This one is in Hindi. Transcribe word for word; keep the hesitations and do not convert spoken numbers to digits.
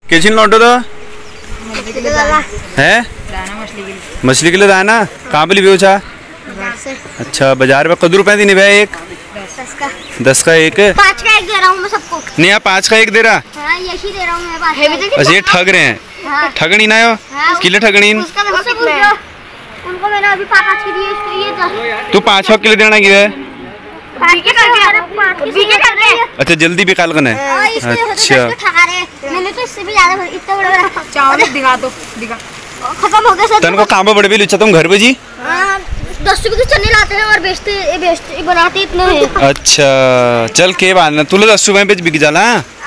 किचन लौटो तो है मछली के लिए दाना कहाँ पे लियो छा? अच्छा बाजार में कदू रुपए देने भाई एक दस का दस का एक पाँच का एक दे रहा हूँ मैं सबको। नहीं आप पाँच का एक दे रहा? हाँ यही दे रहा हूँ मैं पाँच का। अच्छा ये ठग रहे हैं। हाँ। ठगनी ना हो हाँ। किले ठगनी उनको मैंने अभी पाँच के दिए। तू पाँच किलो देना क्या है? अच्छा जल्दी भी काल करना है। अच्छा मैंने तो इससे भी ज्यादा इतना बड़ा चावल दिखा दो दिखा खत्म हो गया सब। तन को काम बड़े भी लुच्चा तुम घर पे जी? दस रुपए के चने लाते हैं और बेचते बेचते बनाते इतने हैं। अच्छा चल के बात ना तू दस रुपए पे बिक जाला।